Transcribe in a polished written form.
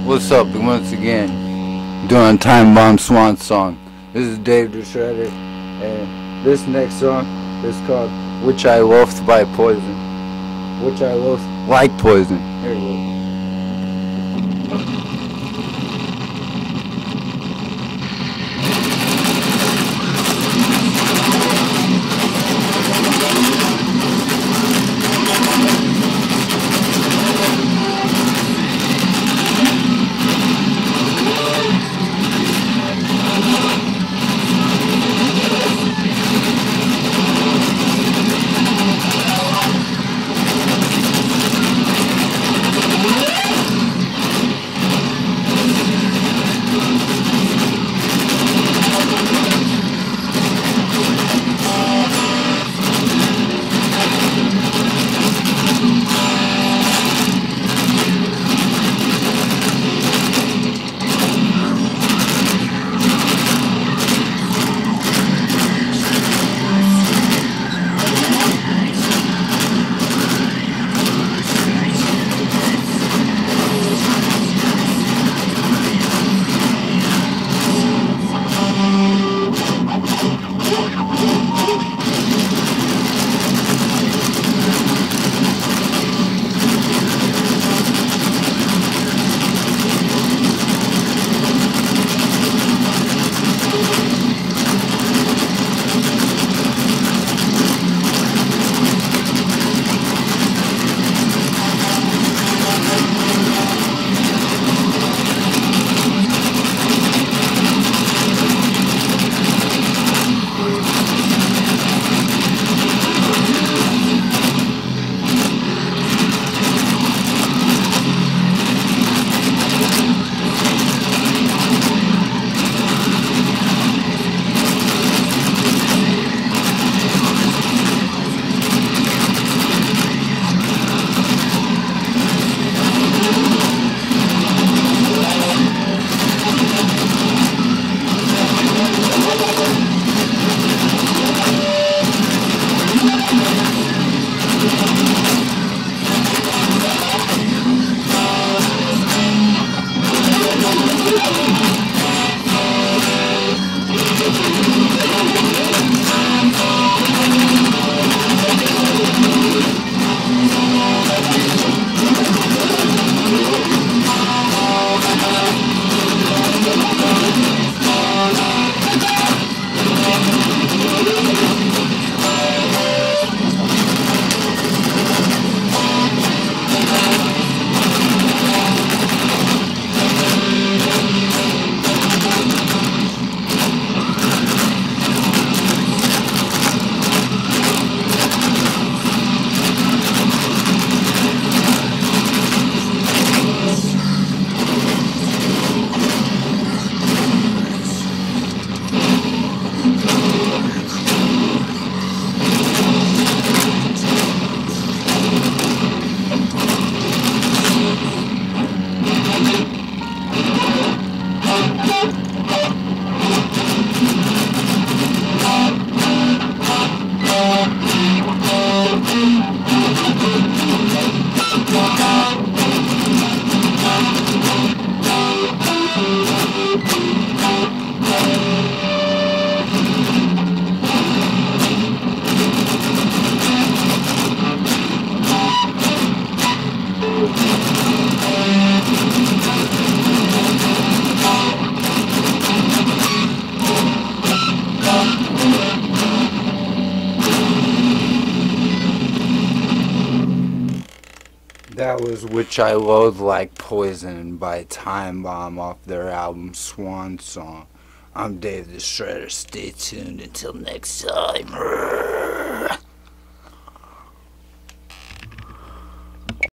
What's up? And once again, doing Time Bomb Swan Song. This is Dave the Shredder, and this next song is called Which I Loathe by Poison. Which I loathe like poison. Here we go. That was Which I Loathe Like Poison by Time Bomb off their album Swan Song. I'm Dave the Shredder. Stay tuned until next time.